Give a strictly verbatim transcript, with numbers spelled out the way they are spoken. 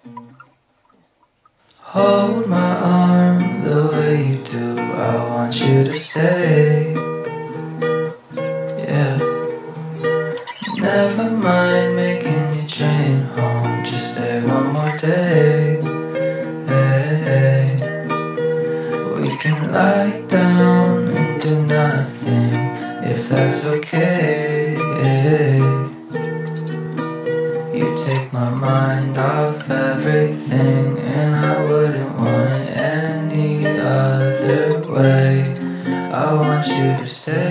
Hold my arm the way you do, I want you to stay. Yeah. Never mind making you train home, just stay one more day. Hey. We can lie down and do nothing, if that's okay. You take my mind off everything, and I wouldn't want it any other way. I want you to stay.